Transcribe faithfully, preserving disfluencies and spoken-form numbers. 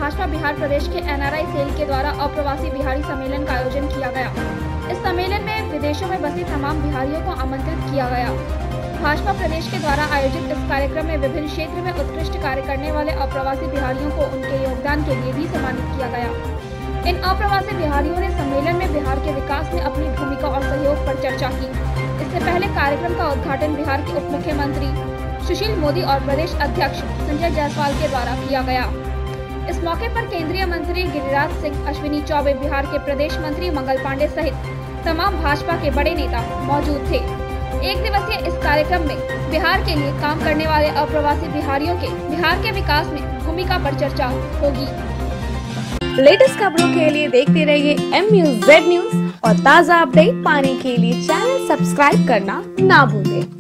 भाजपा बिहार प्रदेश के N R आई cell के द्वारा अप्रवासी बिहारी सम्मेलन का आयोजन किया गया। इस सम्मेलन में विदेशों में बसे तमाम बिहारियों को आमंत्रित किया गया। भाजपा प्रदेश के द्वारा आयोजित इस कार्यक्रम में विभिन्न क्षेत्र में उत्कृष्ट कार्य करने वाले अप्रवासी बिहारियों को उनके योगदान के लिए भी सम्मानित किया गया। इन अप्रवासी बिहारियों ने सम्मेलन में बिहार के विकास में अपनी भूमिका और सहयोग पर चर्चा की। इससे पहले कार्यक्रम का उद्घाटन बिहार के उप मुख्यमंत्री सुशील मोदी और प्रदेश अध्यक्ष संजय जायसवाल के द्वारा किया गया। इस मौके पर केंद्रीय मंत्री गिरिराज सिंह, अश्विनी चौबे, बिहार के प्रदेश मंत्री मंगल पांडे सहित तमाम भाजपा के बड़े नेता मौजूद थे। एक दिवसीय इस कार्यक्रम में बिहार के लिए काम करने वाले अप्रवासी बिहारियों के बिहार के विकास में भूमिका पर चर्चा होगी। लेटेस्ट खबरों के लिए देखते रहिए एम न्यूज़ जेड न्यूज़ और ताज़ा अपडेट पाने के लिए चैनल सब्सक्राइब करना ना भूलें।